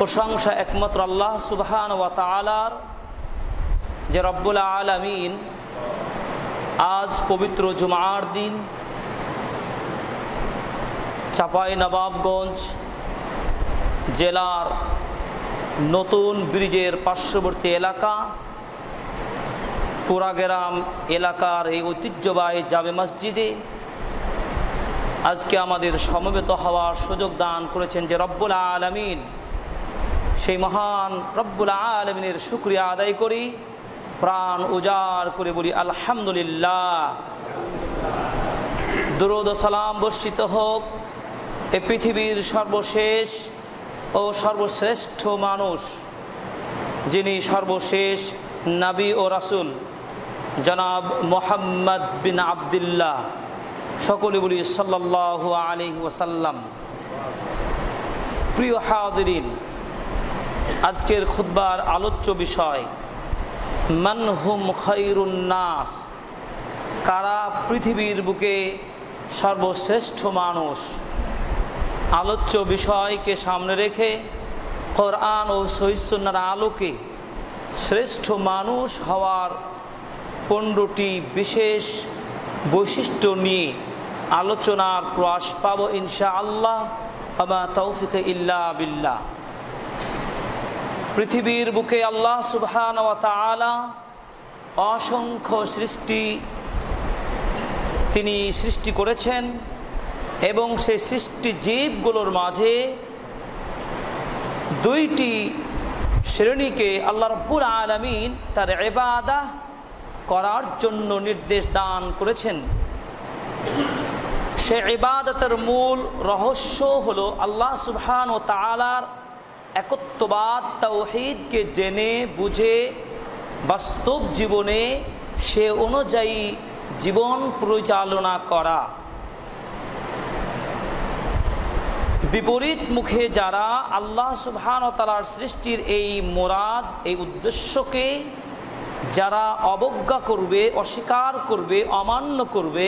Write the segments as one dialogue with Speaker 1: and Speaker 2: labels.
Speaker 1: প্রশংসা একমাত্র আল্লাহ সুবহানাহু ওয়া তাআলার, যে রব্বুল আলামিন আজ পবিত্র জুমার দিন চাঁপাইনবাবগঞ্জ জেলার নতুন ব্রিজের পার্শ্ববর্তী এলাকা পুরাগ্রাম এলাকার এই ঐতিহ্যবাহী জামে মসজিদে আজকে আমাদের সমবেত হওয়ার সুযোগ দান করেছেন যে রব্বুল আলামিন, সেই মহান রব্বুল আলামিনের শুকরিয়া আদায় করি, প্রাণ উজাড় করে বলি আলহামদুলিল্লাহ। দরুদ ও সালাম বর্ষিত হোক এ পৃথিবীর সর্বশেষ ও সর্বশ্রেষ্ঠ মানুষ, যিনি সর্বশেষ নবী ও রাসূল জনাব মুহাম্মদ বিন আবদুল্লাহ, সকলে বলি সাল্লাল্লাহু আলাইহি ওয়াসাল্লাম। প্রিয় হাজিরিন, আজকের খুতবার আলোচ্য বিষয় মান হুম খায়রুন নাস, কারা পৃথিবীর বুকে সর্বশ্রেষ্ঠ মানুষ। আলোচ্য বিষয়কে সামনে রেখে কোরআন ও সহিহ সুন্নাহর আলোকে শ্রেষ্ঠ মানুষ হওয়ার 15টি বিশেষ বৈশিষ্ট্য নিয়ে আলোচনার প্রয়াস পাব ইনশাআল্লাহ। ওয়া তৌফিক ইল্লা বিল্লাহ। পৃথিবীর বুকে আল্লাহ সুবহানাহু ওয়া তাআলা অসংখ্য সৃষ্টি তিনি সৃষ্টি করেছেন এবং সেই সৃষ্টি জীবগুলোর মাঝে দুইটি শ্রেণীকে আল্লাহ রাব্বুল আলামিন তার ইবাদত করার জন্য নির্দেশ দান করেছেন। সেই ইবাদতের মূল রহস্য হলো আল্লাহ সুবহানাহু ওয়া তাআলার একত্ববাদ তাওহীদকে জেনে বুঝে বাস্তব জীবনে সে অনুযায়ী জীবন পরিচালনা করা। বিপরীত মুখে যারা আল্লাহ সুবহানাহু ওয়া তাআলার সৃষ্টির এই মুরাদ, এই উদ্দেশ্যকে যারা অবজ্ঞা করবে, অস্বীকার করবে, অমান্য করবে,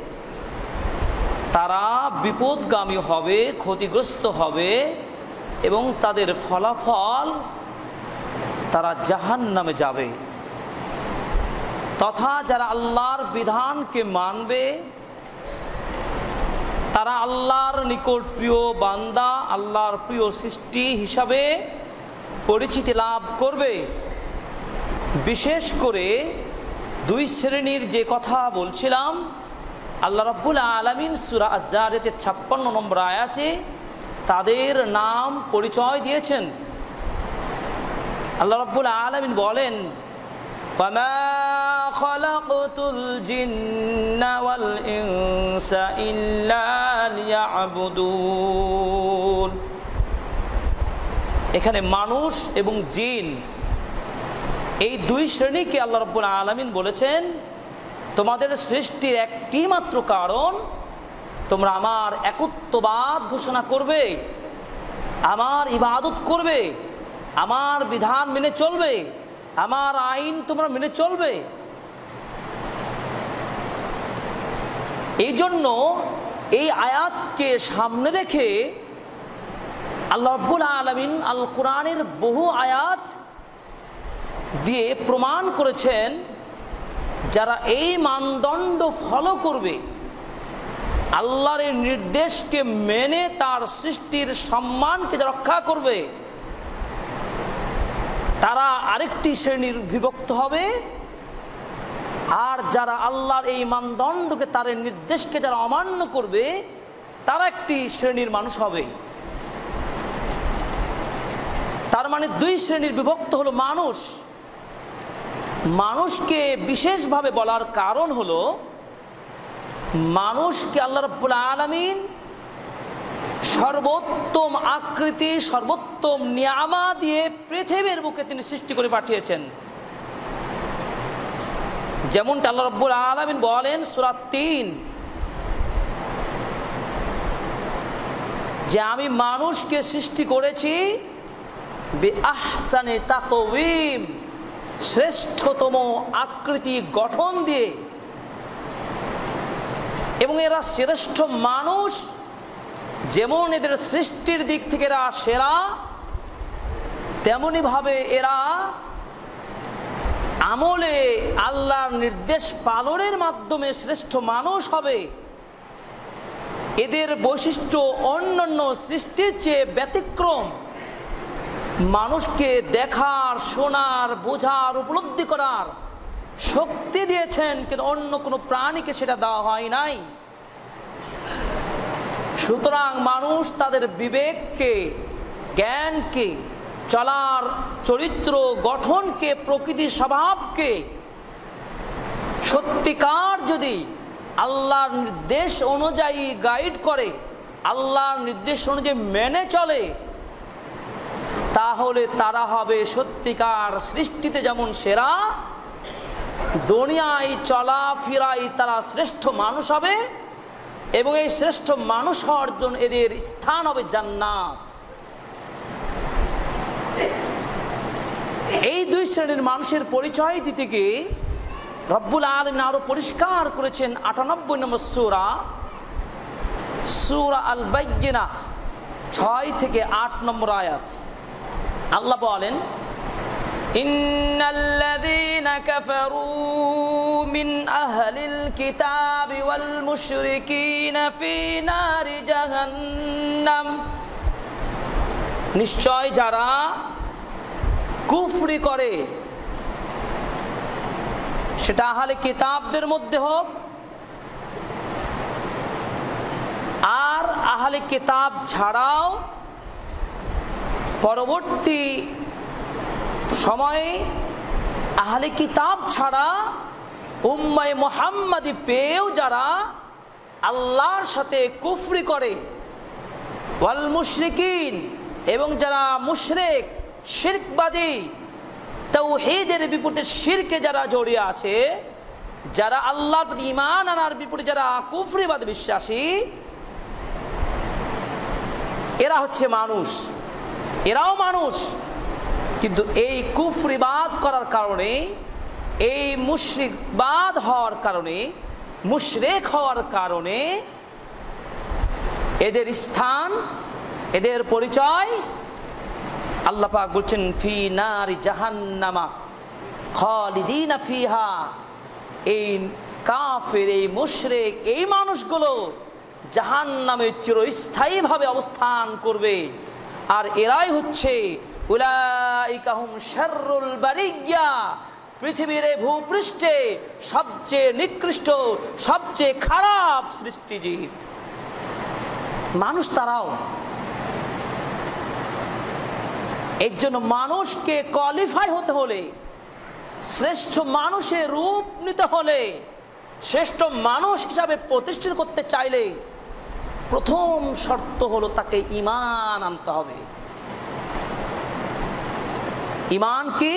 Speaker 1: তারা বিপদগামী হবে, ক্ষতিগ্রস্ত হবে এবং তাদের ফলাফল তারা জাহান্নামে যাবে। তথা যারা আল্লাহর বিধানকে মানবে, তারা আল্লাহর নিকট প্রিয় বান্দা, আল্লাহর প্রিয় সৃষ্টি হিসাবে পরিচিতি লাভ করবে। বিশেষ করে দুই শ্রেণীর যে কথা বলছিলাম, আল্লাহ রাব্বুল আলামিন সূরা আয-যারিয়াতের 56 নম্বর আয়াতে তাদের নাম পরিচয় দিয়েছেন। আল্লাহ রাব্বুল আলামিন বলেন, ওয়ামা খালাকতুল জিন্না ওয়াল ইনসা ইল্লা লিয়াবুদুন। এখানে মানুষ এবং জিন এই দুই শ্রেণীকে আল্লাহ রাব্বুল আলামিন বলেছেন তোমাদের সৃষ্টির একটি মাত্র কারণ, তোমরা আমার একত্ববাদ ঘোষণা করবে, আমার ইবাদত করবে, আমার বিধান মেনে চলবে, আমার আইন তোমরা মেনে চলবে। এই জন্য এই আয়াতকে সামনে রেখে আল্লাহ রাব্বুল আলামিন আল কোরআনের বহু আয়াত দিয়ে প্রমাণ করেছেন যারা এই মানদণ্ড ফলো করবে, আল্লাহর এই নির্দেশকে মেনে তার সৃষ্টির সম্মানকে রক্ষা করবে, তারা আরেকটি শ্রেণীর বিভক্ত হবে। আর যারা আল্লাহর এই মানদণ্ডকে, তার নির্দেশকে যারা অমান্য করবে, তারা একটি শ্রেণীর মানুষ হবে। তার মানে দুই শ্রেণীর বিভক্ত হলো মানুষ। মানুষকে বিশেষভাবে বলার কারণ হলো মানুষকে আল্লাহ রাব্বুল আলামিন সর্বোত্তম আকৃতি, সর্বোত্তম নিয়ামা দিয়ে পৃথিবীর বুকে তিনি সৃষ্টি করে পাঠিয়েছেন। যেমনটা আল্লাহ রাব্বুল আলামিন বলেন সূরা 3 যে আমি মানুষকে সৃষ্টি করেছি বিআহসানি তাকওয়িম, শ্রেষ্ঠতম আকৃতি গঠন দিয়ে, এবং এরা শ্রেষ্ঠ মানুষ। যেমন এদের সৃষ্টির দিক থেকে এরা সেরা, তেমনি ভাবে এরা আমলে আল্লাহর নির্দেশ পালনের মাধ্যমে শ্রেষ্ঠ মানুষ হবে। এদের বৈশিষ্ট্য অন্যান্য সৃষ্টির চেয়ে ব্যতিক্রম। মানুষকে দেখার, শোনার, বোঝার, উপলব্ধি করার শক্তি দিয়েছেন, কিন্তু অন্য কোনো প্রাণীকে সেটা দেওয়া হয় নাই। সুতরাং মানুষ তাদের বিবেককে, জ্ঞানকে, চলার চরিত্র গঠনকে, প্রকৃতির স্বভাবকে সত্যিকার যদি আল্লাহর নির্দেশ অনুযায়ী গাইড করে, আল্লাহর নির্দেশ অনুযায়ী মেনে চলে, তাহলে তারা হবে সত্যিকার সৃষ্টিতে যেমন সেরা, দুনিয়ায় চলাফেরায় তারা শ্রেষ্ঠ মানুষ হবে, এবং এই শ্রেষ্ঠ মানুষ হওয়ার জন্য এদের স্থান হবে জান্নাত। এই দুই শ্রেণীর মানুষের পরিচয় দিতে গিয়ে রব্বুল আলামিন আরো পরিষ্কার করেছেন ৯৮ নম্বর সূরা আল-বাইয়িনা ৬ থেকে ৮ নম্বর আয়াত। আল্লাহ বলেন, ইন্নাল্লাযীনা কাফারু মিন আহলিল কিতাবি ওয়াল মুশরিকিনা ফি নারি জাহান্নাম, নিশ্চয় যারা কুফরি করে, সেটা আহলে কিতাবদের মধ্যে হোক আর আহলে কিতাব ছাড়াও পরবর্তী সময়ে আহলে কিতাব ছাড়া উম্মায়ে মুহাম্মাদি পেয়েও যারা আল্লাহর সাথে কুফরি করে, ওয়াল মুশরিকিন, এবং যারা মুশরিক, শিরকবাদী, তাওহীদের বিপরীতে শিরকে যারা জড়িয়ে আছে, যারা আল্লাহর প্রতি ঈমান আনার বিপরীতে যারা কুফরিবাদ বিশ্বাসী, এরা হচ্ছে মানুষ, এরাও মানুষ। কিন্তু এই কুফরিবাদ করার কারণে, এই মুশরিকবাদ হওয়ার কারণে, মুশরিক হওয়ার কারণে এদের স্থান, এদের পরিচয় আল্লাহ পাক বলছেন ফি নারি জাহান্নামা খালিদিনা ফিহা। এই কাফের, এই মুশরিক, এই মানুষগুলো জাহান্নামে চিরস্থায়ীভাবে অবস্থান করবে। আর এরাই হচ্ছে উলাইকা হুম শাররুল বারিয়া, পৃথিবীর ভূপৃষ্ঠে সবচেয়ে নিকৃষ্ট, সবচেয়ে খারাপ সৃষ্টিজীব মানুষ তারাও। এর জন্য মানুষকে কোয়ালিফাই হতে হলে, শ্রেষ্ঠ মানুষের রূপ নিতে হলে, শ্রেষ্ঠ মানুষ হিসাবে প্রতিষ্ঠিত করতে চাইলে প্রথম শর্ত হলো তাকে ঈমান আনতে হবে। ঈমান কি?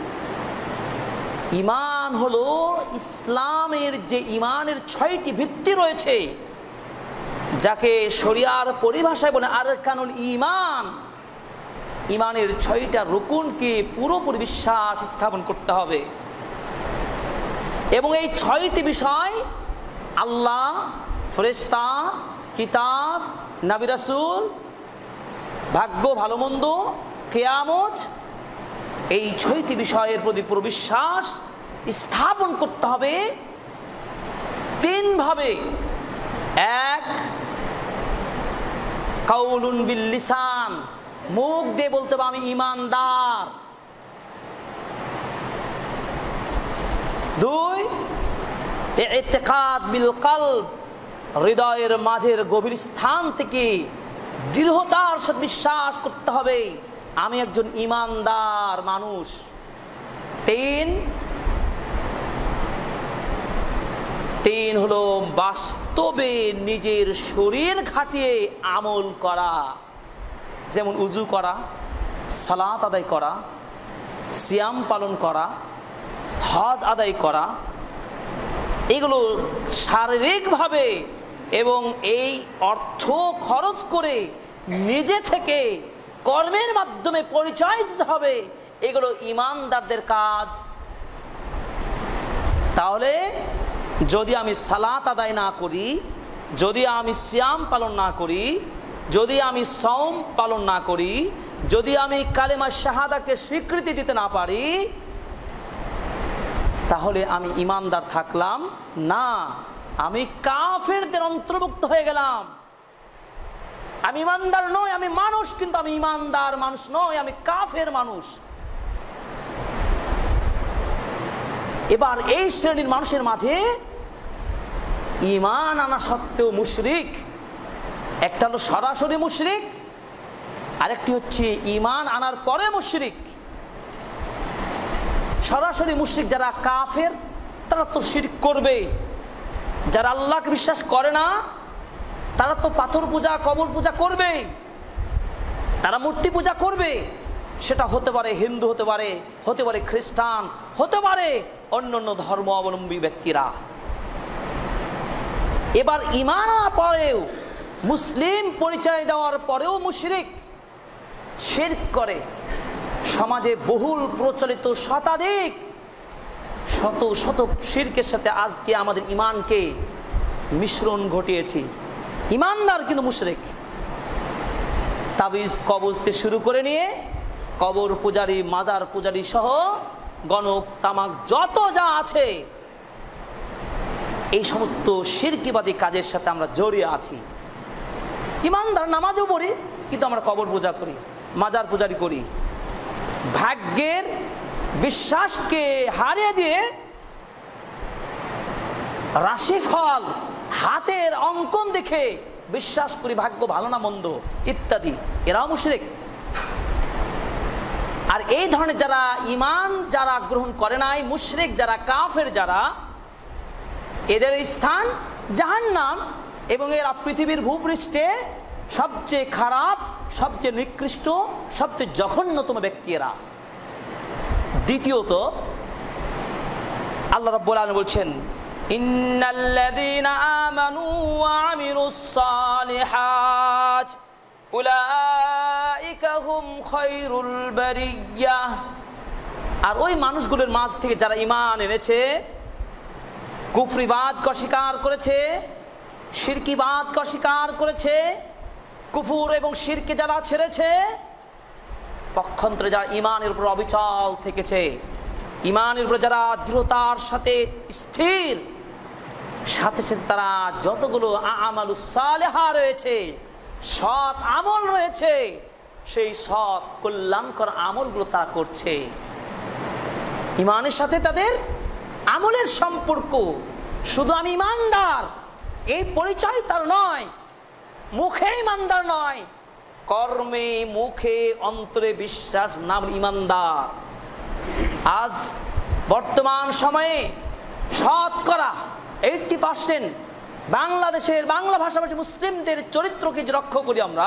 Speaker 1: ঈমান হলো ইসলামের যে ঈমানের ৬টি ভিত্তি রয়েছে, যাকে শরিয়ার পরিভাষায় বলে আরকানুল ঈমান। ঈমানের ৬টা রুকুনকে পুরোপুরি বিশ্বাস স্থাপন করতে হবে, এবং এই ৬টি বিষয় আল্লাহ, ফেরেশতা, কিতাব, নবী রাসূল, ভাগ্য, ভালো মন্দ, কিয়ামত, এই ৬টি বিষয়ের প্রতি পুরো বিশ্বাস স্থাপন করতে হবে ৩ ভাবে। এক, কাউলুন বিল লিসান, মুখ দিয়ে বলতে হবে আমি ঈমানদার। ২, ইতিকাদ বিল কলব, হৃদয়ের মাঝের গভীর স্থান থেকে দৃঢ়তার সাথে বিশ্বাস করতে হবে আমি একজন ঈমানদার মানুষ। ৩ হলো বাস্তবে নিজের শরীর খাটিয়ে আমল করা, যেমন উজু করা, সালাত আদায় করা, সিয়াম পালন করা, হজ আদায় করা, এগুলো শারীরিকভাবে এবং এই অর্থ খরচ করে নিজে থেকে কর্মের মাধ্যমে পরিচয় দিতে হবে এগুলো ঈমানদারদের কাজ। তাহলে যদি আমি সালাত আদায় না করি, যদি আমি সিয়াম পালন না করি, যদি আমি সওম পালন না করি, যদি আমি কালেমা শাহাদাকে স্বীকৃতি দিতে না পারি তাহলে আমি ইমানদার থাকলাম না, আমি কাফেরদের অন্তর্ভুক্ত হয়ে গেলাম। আমি ইমানদার নই, আমি মানুষ, কিন্তু আমি ইমানদার মানুষ নই, আমি কাফের মানুষ। এবার এই শ্রেণীর মানুষের মাঝে ঈমান আনা সত্ত্বেও মুশরিক, একটা হলো সরাসরি মুশরিক, আরেকটি হচ্ছে ঈমান আনার পরে মুশরিক। সরাসরি মুশরিক যারা কাফের তারা তো শিরক করবে, যারা আল্লাহকে বিশ্বাস করে না তারা তো পাথর পূজা কবর পূজা করবে, তারা মূর্তি পূজা করবে। সেটা হতে পারে হিন্দু, হতে পারে খ্রিস্টান, হতে পারে অন্যান্য ধর্ম অবলম্বী ব্যক্তিরা। এবার ঈমান আনার পরেও, মুসলিম পরিচয় দেওয়ার পরেও মুশরিক, শিরক করে। সমাজে বহুল প্রচলিত শতাধিক শত শত শিরকের সাথে আজকে আমাদের ঈমানকে মিশ্রণ ঘটিয়েছি। ঈমানদার কিন্তু মুশরিক। তাবিজ কবজ থেকে শুরু করে নিয়ে কবর পূজারী, মাজার পূজারী সহ গণক তামাক যত যা আছে, এই সমস্ত শিরকিবাদী কাজের সাথে আমরা জড়িয়ে আছি। ঈমানদার, নামাজও পড়ি, কিন্তু আমরা কবর পূজা করি, মাজার পূজারি করি। ভাগ্যের বিশ্বাসকে হারিয়ে দিয়ে রাশিফল, হাতের অঙ্কন দেখে বিশ্বাস করি ভাগ্য ভালো না মন্দ ইত্যাদি, এরাও মুশরিক। আর এই ধরনের যারা ঈমান যারা গ্রহণ করে নাই, মুশরিক যারা, কাফের যারা, এদের স্থান জাহান্নাম, এবং এরা পৃথিবীর ভূপৃষ্ঠে সবচেয়ে খারাপ, সবচেয়ে নিকৃষ্ট, সবচেয়ে জঘন্যতম ব্যক্তি এরা। দ্বিতীয়ত আল্লাহ রাব্বুল আলামিন বলছেন, ইন্নাল্লাযীনা আমানু ওয়া আমিলুস সালিহাত উলাইকা হুম খায়রুল বারিয়াহ। আর ওই মানুষগুলোর মাঝ থেকে যারা ঈমান এনেছে, কুফরিবাদকে অস্বীকার করেছে, শিরকিবাদকে অস্বীকার করেছে, কুফর এবং শিরকে যারা ছেড়েছে, পক্ষান্তরে যারা ঈমানের উপর অবিচল থেকেছে, ঈমানের উপর যারা দৃঢ়তার সাথে স্থির, সাথে সাথে তারা যতগুলো আমালুস সালেহা রয়েছে, সৎ আমল রয়েছে, সেই সৎ কল্যাণকর আমলগুলো তারা করছে। ঈমানের সাথে তাদের আমলের সম্পর্ক। শুধু আমি ঈমানদার এই পরিচয় তার নয়, মুখে ঈমানদার নয়, কর্মে, মুখে, অন্তরে বিশ্বাস নাম ঈমানদার। আজ বর্তমান সময়ে শতকরা 80% বাংলাদেশের বাংলা ভাষাভাষী মুসলিমদের চরিত্রকে যে রক্ষা করি আমরা,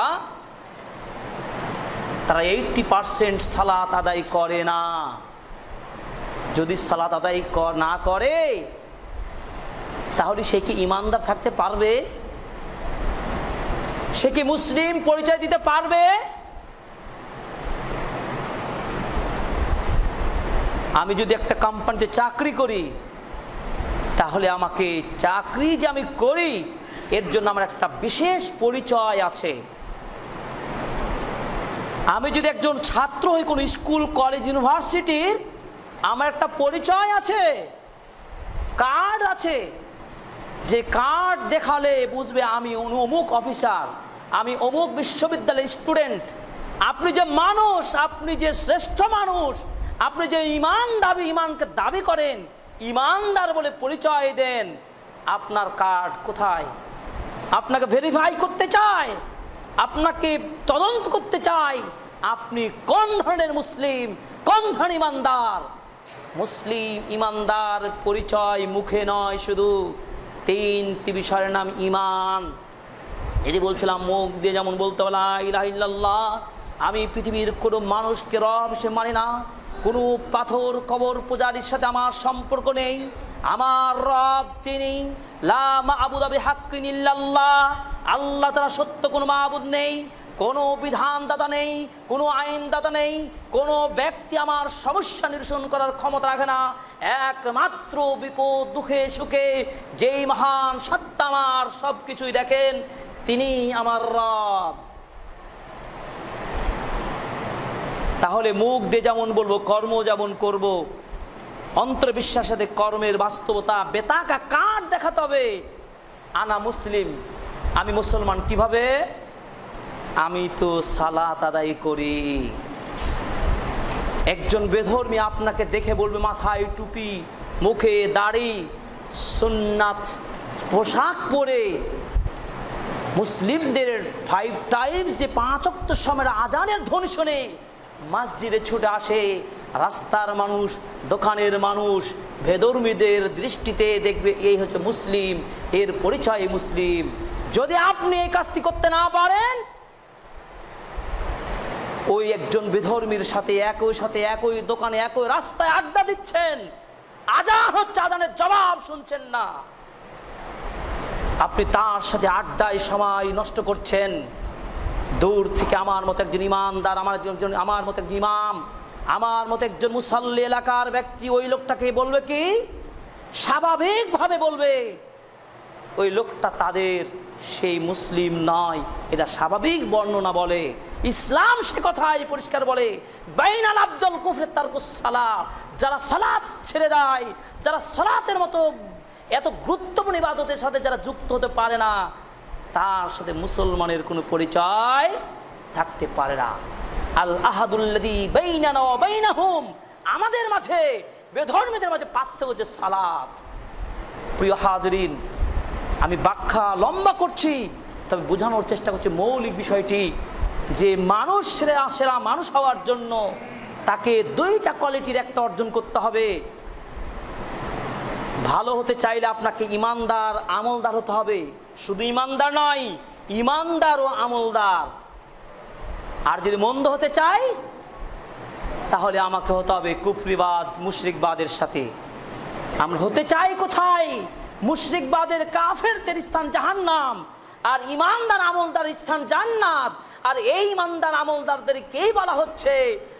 Speaker 1: তারা 80% সালাত আদায় করে না। যদি সালাত আদায় না করে তাহলে সে কি ঈমানদার থাকতে পারবে? সে কি মুসলিম পরিচয় দিতে পারবে? আমি যদি একটা কোম্পানিতে চাকরি করি, তাহলে আমাকে চাকরি যে আমি করি এর জন্য আমার একটা বিশেষ পরিচয় আছে। আমি যদি একজন ছাত্র হই কোনো স্কুল, কলেজ, ইউনিভার্সিটির, আমার একটা পরিচয় আছে, কার্ড আছে, যে কার্ড দেখালে বুঝবে আমি অমুক অফিসার, আমি অমুক বিশ্ববিদ্যালয়ের স্টুডেন্ট। আপনি যে মানুষ, আপনি যে শ্রেষ্ঠ মানুষ, আপনি যে ঈমানকে দাবি করেন, ঈমানদার বলে পরিচয় দেন, আপনার কার্ড কোথায়? আপনাকে ভেরিফাই করতে চায়, আপনাকে তদন্ত করতে চায়, আপনি কোন ধরনের মুসলিম, কোন ধরনের ঈমানদার। মুসলিম ঈমানদার পরিচয় মুখে নয়, শুধু তিনটি বিষয়ের নাম ঈমান। যদি বলছিলাম মুখ দিয়ে যেমন বলতে বলা লা ইলাহা ইল্লাল্লাহ, আমি পৃথিবীর কোনো মানুষকে রব সে মানি না, কোনো পাথর কবর পূজারীর সাথে আমার সম্পর্ক নেই, আমার রব তিনি, লা মা'বুদা বিহাক্কিন ইল্লাল্লাহ, আল্লাহ ছাড়া সত্য কোনো মাবুদ নেই, কোনো বিধানদাতা নেই, কোনো আইনদাতা নেই, কোনো ব্যক্তি আমার সমস্যা নিরসন করার ক্ষমতা রাখে না। একমাত্র বিপদ দুঃখে সুখে যেই মহান সত্তা আমার সব কিছুই দেখেন, তিনি আমার রব। তাহলে মুখ দিয়ে যেমন বলবো, কর্ম যেমন করব, অন্তর বিশ্বাসের সাথে কর্মের বাস্তবতা বেতাকা কাট দেখাতে হবে। আনা মুসলিম, আমি মুসলমান কিভাবে? আমি তো সালাত আদায় করি। একজন বেধর্মী আপনাকে দেখে বলবে মাথায় টুপি, মুখে দাড়ি, সুন্নাত পোশাক পরে, মুসলিমদের 5 টাইমস যে 5 ওয়াক্ত সময়ের আজানের ধ্বনি শুনে মসজিদে ছুটে আসে, রাস্তার মানুষ, দোকানের মানুষ বেধর্মীদের দৃষ্টিতে দেখবে এই হচ্ছে মুসলিম, এর পরিচয় মুসলিম। যদি আপনি এই কাজটি করতে না পারেন, ওই একজন বেধর্মীর সাথে একই দোকানে একই রাস্তায় আড্ডা দিচ্ছেন, আজান হচ্ছে, আজানের জবাব শুনছেন না, আপনি তার সাথে আড্ডায় সময় নষ্ট করছেন। দূর থেকে আমার মতো একজন ইমানদার, আমার মতো একজন ইমাম, আমার মতো একজন মুসাল্লি এলাকার ব্যক্তি ওই লোকটাকে বলবে কি? স্বাভাবিকভাবে বলবে ওই লোকটা তাদের সেই মুসলিম নয়, এটা স্বাভাবিক বর্ণনা বলে। ইসলাম সে কথাই পরিষ্কার বলে, বাইনাল আব্দুল কুফরে তারকুস সালাত, যারা সালাত ছেড়ে দেয়, যারা সালাতের মতো এত গুরুত্বপূর্ণ ইবাদতের সাথে যারা যুক্ত হতে পারে না, তার সাথে মুসলমানের কোনো পরিচয় থাকতে পারে না। আল আহাদুল্লাযী বাইনানা ওয়া বাইনাহুম, আমাদের মাঝে বেধর্মীদের মাঝে পার্থক্য হচ্ছে সালাত। প্রিয় হাজিরিন, আমি ব্যাখ্যা লম্বা করছি, তবে বোঝানোর চেষ্টা করছি মৌলিক বিষয়টি, যে মানুষ সেরা মানুষ হওয়ার জন্য তাকে 2টা কোয়ালিটির একটা অর্জন করতে হবে। ভালো হতে চাইলে আপনাকে ইমানদার, আমলদার হতে হবে। শুধু ইমানদার নয়, ইমানদার ও আমলদার। আর যদি মন্দ হতে চাই, তাহলে আমাকে হতে হবে কুফরিবাদ, মুশরিকবাদের সাথে। আমরা হতে চাই কোথায়? মুশরিকবাদের, কাফেরদের স্থান জাহান্নাম, আর ইমানদার আমলদার স্থান জান্নাত। আর এই ইমানদার আমলদারদেরকেই বলা হচ্ছে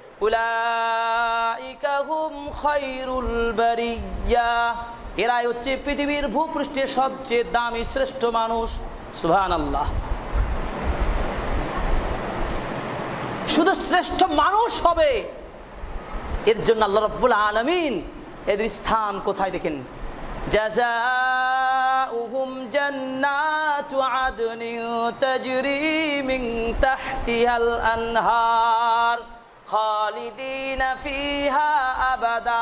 Speaker 1: উলাইকা হুম খায়রুল বারিয়া, এরাই হচ্ছে পৃথিবীর ভূপৃষ্ঠের সবচেয়ে দামি শ্রেষ্ঠ মানুষ। সুবহানাল্লাহ। শুধু শ্রেষ্ঠ মানুষ হবে, এর জন্য আল্লাহ রাব্বুল আলামিন এদের স্থান কোথায় দেখেন? জাযাউহুম জান্নাতু আদনিন তাজরি মিন তাহতিহাল আনহার খালিদিনা ফিহা আবাদা।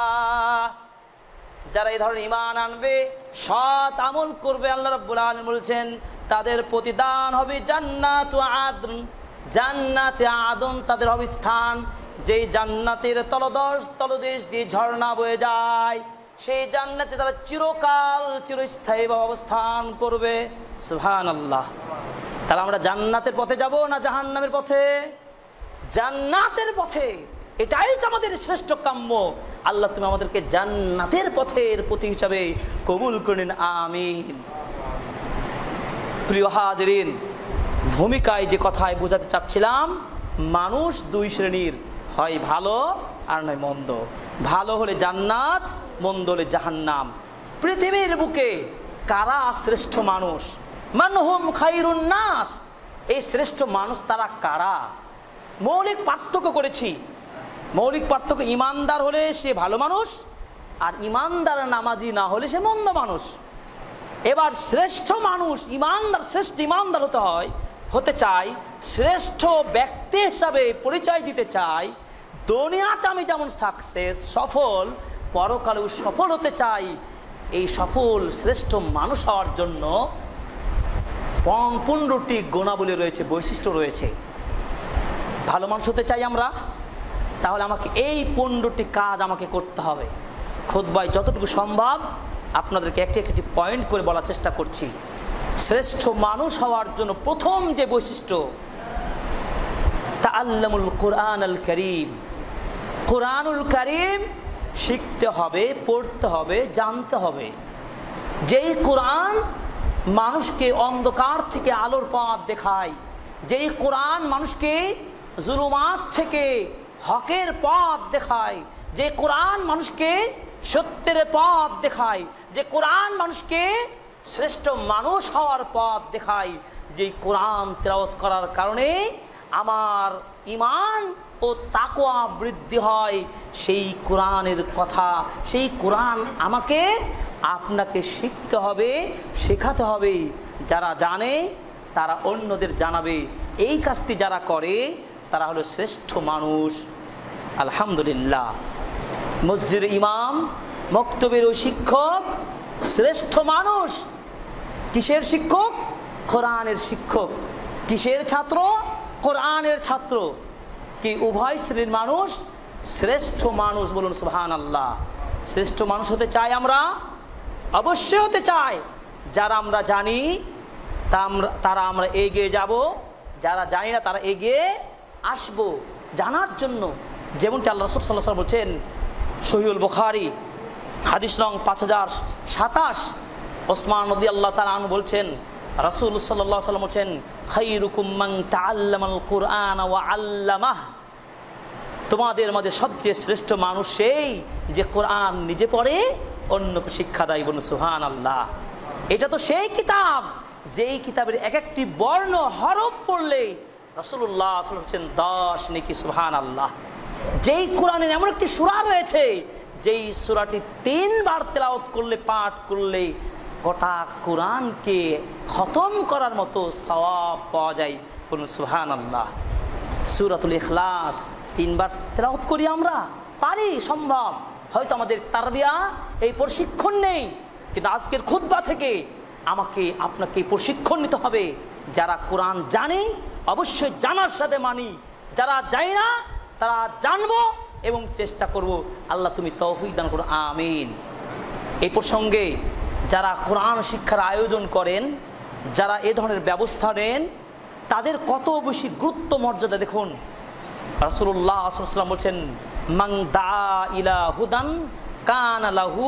Speaker 1: যারা এই ধরনের ঈমান আনবে, সৎ আমল করবে, আল্লাহ রাব্বুল আলামিন বলছেন তাদের প্রতিদান হবে জান্নাতু আদন, জান্নাতে আদন তাদের হবে স্থান। যেই জান্নাতের তলদেশ দিয়ে ঝর্ণা বয়ে যায়, সেই জান্নাতে তারা চিরকাল চিরস্থায়ীভাবে অবস্থান করবে। সুবহানাল্লাহ। তাহলে আমরা জান্নাতের পথে যাব না জাহান্নামের পথে? জান্নাতের পথে, এটাই তো আমাদের শ্রেষ্ঠ কাম্য। আল্লাহ তুমি আমাদেরকে জান্নাতের পথের প্রতীক হিসাবে কবুল করেন, আমিন। প্রিয় হাজিরিন, ভূমিকায় যে কথায় বোঝাতে চাচ্ছিলাম, মানুষ 2 শ্রেণীর, হয় ভালো আর নয় মন্দ। ভালো হলে জান্নাত, মন্দ হলে জাহান্নাম। পৃথিবীর বুকে কারা শ্রেষ্ঠ মানুষ? মানহুম খায়রুন নাস, এই শ্রেষ্ঠ মানুষ তারা কারা? মৌলিক পার্থক্য করেছি। মৌলিক পার্থক্য, ইমানদার হলে সে ভালো মানুষ, আর ইমানদার নামাজি না হলে সে মন্দ মানুষ। এবার শ্রেষ্ঠ মানুষ, ইমানদার, শ্রেষ্ঠ ইমানদার হতে চাই, শ্রেষ্ঠ ব্যক্তি হিসাবে পরিচয় দিতে চাই, দুনিয়াতে আমি যেমন সাকসেস, সফল, পরকালেও সফল হতে চাই। এই সফল শ্রেষ্ঠ মানুষ হওয়ার জন্য 15টি গুণাবলী রয়েছে, বৈশিষ্ট্য রয়েছে। ভালো মানুষ হতে চাই আমরা, তাহলে আমাকে এই 15টি কাজ আমাকে করতে হবে। খুতবায় যতটুকু সম্ভব আপনাদেরকে একটি পয়েন্ট করে বলার চেষ্টা করছি। শ্রেষ্ঠ মানুষ হওয়ার জন্য প্রথম যে বৈশিষ্ট্য, তাআল্লামুল কুরআনুল কারীম, কুরআনুল কারীম শিখতে হবে, পড়তে হবে, জানতে হবে। যেই কোরআন মানুষকে অন্ধকার থেকে আলোর পথ দেখায়, যেই কোরআন মানুষকে জুলুমাত থেকে হকের পথ দেখায়, যে কোরআন মানুষকে সত্যের পথ দেখায়, যে কোরআন মানুষকে শ্রেষ্ঠ মানুষ হওয়ার পথ দেখায়, যে কোরআন তেলাওয়াত করার কারণে আমার ঈমান ও তাকওয়া বৃদ্ধি হয়। সেই কোরআনের কথা, সেই কোরআন আমাকে আপনাকে শিখতে হবে, শেখাতে হবে। যারা জানে তারা অন্যদের জানাবে। এই কাজটি যারা করে তারা হলো শ্রেষ্ঠ মানুষ। আলহামদুলিল্লাহ, মসজিদের ইমাম, মক্তবের ওই শিক্ষক শ্রেষ্ঠ মানুষ। কিসের শিক্ষক? কোরআনের শিক্ষক। কিসের ছাত্র? কোরআনের ছাত্র। কি উভয় শ্রেণীর মানুষ শ্রেষ্ঠ মানুষ? বলুন সুবহানাল্লাহ। শ্রেষ্ঠ মানুষ হতে চাই আমরা, অবশ্যই হতে চাই। যারা আমরা জানি তারা আমরা এগিয়ে যাব, যারা জানি না তারা এগিয়ে আসব জানার জন্য। যেমনটি আল্লাহ রাসূল সাল্লাল্লাহু আলাইহি ওয়াসাল্লাম বলছেন, সহিহুল বুখারী হাদিস নং 5027, ওসমান রাদিয়াল্লাহু তাআলা আনহু বলছেন, রাসূল সাল্লাল্লাহু আলাইহি ওয়াসাল্লাম বলছেন, খায়রুকুম মান তাআল্লামাল কুরআন ওয়া আল্লামাহ। তোমাদের মাঝে সবচেয়ে শ্রেষ্ঠ মানুষ সেই যে কোরআন নিজে পড়ে অন্যকে শিক্ষা দেয়। বলুন সুবহানাল্লাহ। এটা তো সেই কিতাব যেই কিতাবের এক একটি বর্ণ হরফ পড়লে রাসূলুল্লাহ সাল্লাল্লাহু আলাইহি ওয়াসাল্লাম 10 নেকি। সুবহানাল্লাহ। যেই কোরআনের এমন একটি সূরা রয়েছে যেই সূরাটি 3 বার তেলাওয়াত করলে, পাঠ করলে গোটা কোরআনকে খতম করার মতো সওয়াব পাওয়া যায়। বলুন সুবহানাল্লাহ। সূরাতুল ইখলাস 3 বার তেলাওয়াত করি আমরা, পারি, সম্ভব। হয়তো আমাদের তারবিয়া এই প্রশিক্ষণ নেই, কিন্তু আজকের খুতবা থেকে আমাকে আপনাকে প্রশিক্ষণ নিতে হবে। যারা কোরআন জানি অবশ্যই জানার সাথে মানি, যারা জানি না তারা জানবো এবং চেষ্টা করব। আল্লাহ তুমি তৌফিক দান করো, আমিন। এই প্রসঙ্গে যারা কোরআন শিক্ষার আয়োজন করেন, যারা এ ধরনের ব্যবস্থা নেন, তাদের কত বেশি গুরুত্ব মর্যাদা দেখুন। রাসূলুল্লাহ সাল্লাল্লাহু আলাইহি ওয়াসাল্লাম বলছেন, মান দা ইলা হুদান কানা